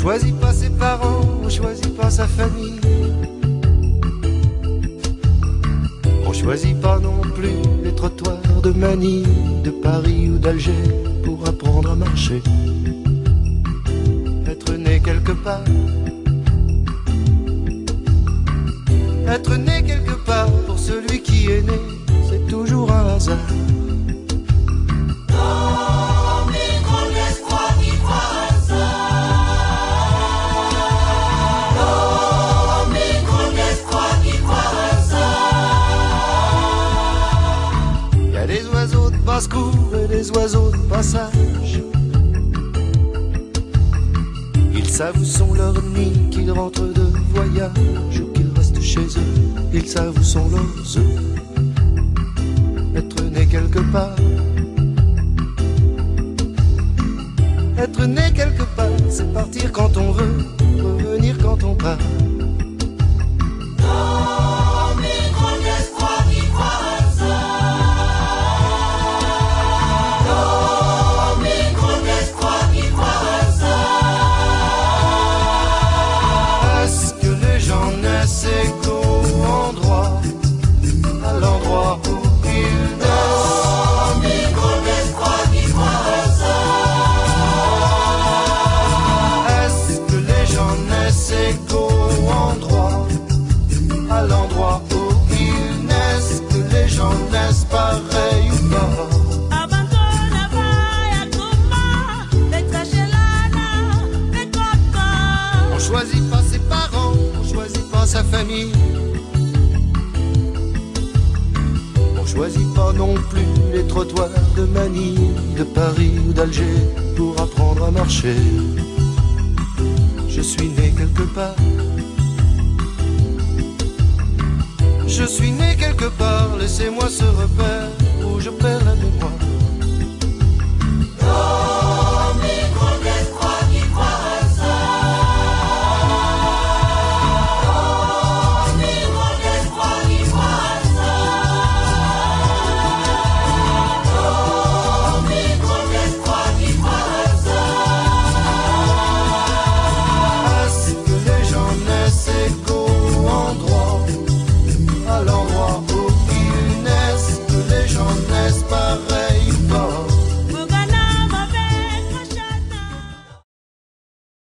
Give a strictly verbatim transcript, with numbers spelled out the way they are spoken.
choisit pas ses parents, on choisit pas sa famille. On choisit pas non plus les trottoirs de Manille, de Paris ou d'Alger pour apprendre à marcher. Être né quelque part, être né quelque part, pour celui qui est né, c'est toujours un hasard. Basse-cour et des oiseaux de passage. Ils savent où sont leurs nids, qu'ils rentrent de voyage ou qu'ils restent chez eux. Ils savent où sont leurs œufs. Être né quelque part, être né quelque part, c'est partir quand on veut, revenir quand on part. On choisit pas ses parents, on choisit pas sa famille. On choisit pas non plus les trottoirs de Manille, de Paris ou d'Alger pour apprendre à marcher. Je suis né quelque part, je suis né quelque part, laissez-moi ce repère où je perds